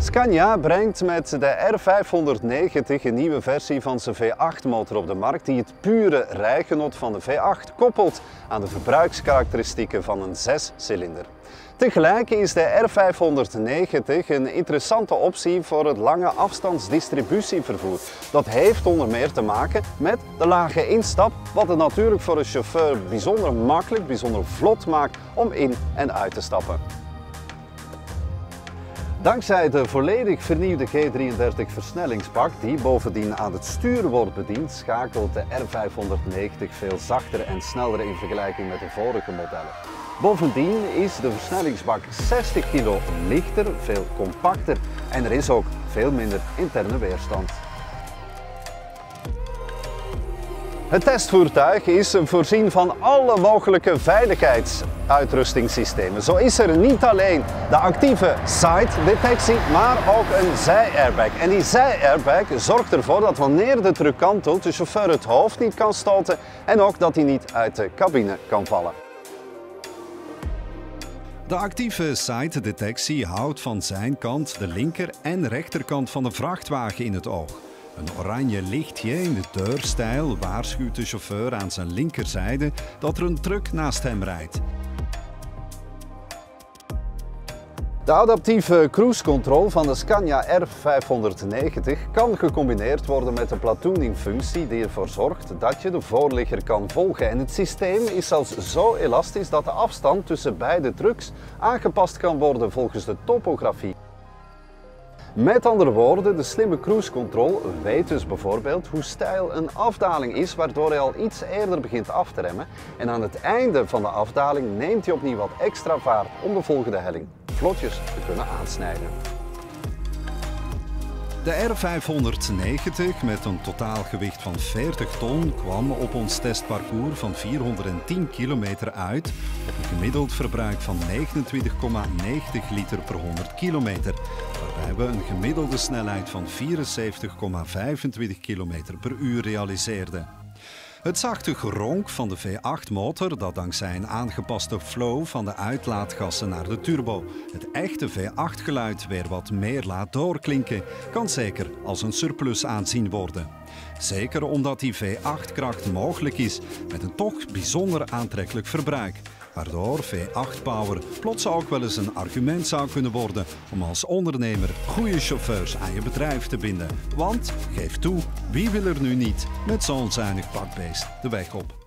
Scania brengt met de R590 een nieuwe versie van zijn V8-motor op de markt die het pure rijgenot van de V8 koppelt aan de verbruikskarakteristieken van een 6-cilinder. Tegelijk is de R590 een interessante optie voor het lange afstandsdistributievervoer. Dat heeft onder meer te maken met de lage instap, wat het natuurlijk voor een chauffeur bijzonder makkelijk, bijzonder vlot maakt om in en uit te stappen. Dankzij de volledig vernieuwde G33 versnellingsbak, die bovendien aan het stuur wordt bediend, schakelt de R590 veel zachter en sneller in vergelijking met de vorige modellen. Bovendien is de versnellingsbak 60 kilo lichter, veel compacter en er is ook veel minder interne weerstand. Het testvoertuig is voorzien van alle mogelijke veiligheidsuitrustingssystemen. Zo is er niet alleen de actieve side-detectie, maar ook een zij-airbag. En die zij-airbag zorgt ervoor dat wanneer de truck kantelt, de chauffeur het hoofd niet kan stoten en ook dat hij niet uit de cabine kan vallen. De actieve side-detectie houdt van zijn kant de linker en rechterkant van de vrachtwagen in het oog. Een oranje lichtje in de deurstijl waarschuwt de chauffeur aan zijn linkerzijde dat er een truck naast hem rijdt. De adaptieve cruise control van de Scania R590 kan gecombineerd worden met een platooning-functie die ervoor zorgt dat je de voorligger kan volgen. En het systeem is zelfs zo elastisch dat de afstand tussen beide trucks aangepast kan worden volgens de topografie. Met andere woorden, de slimme cruise control weet dus bijvoorbeeld hoe steil een afdaling is, waardoor hij al iets eerder begint af te remmen. En aan het einde van de afdaling neemt hij opnieuw wat extra vaart om de volgende helling vlotjes te kunnen aansnijden. De R590 met een totaalgewicht van 40 ton kwam op ons testparcours van 410 kilometer uit op een gemiddeld verbruik van 29,90 liter per 100 kilometer, waarbij we een gemiddelde snelheid van 74,25 kilometer per uur realiseerden. Het zachte geronk van de V8-motor, dat dankzij een aangepaste flow van de uitlaatgassen naar de turbo het echte V8-geluid weer wat meer laat doorklinken, kan zeker als een surplus aanzien worden. Zeker omdat die V8-kracht mogelijk is met een toch bijzonder aantrekkelijk verbruik, waardoor V8-power plots ook wel eens een argument zou kunnen worden om als ondernemer goede chauffeurs aan je bedrijf te binden. Want, geef toe, wie wil er nu niet met zo'n zuinig pakbeest de weg op?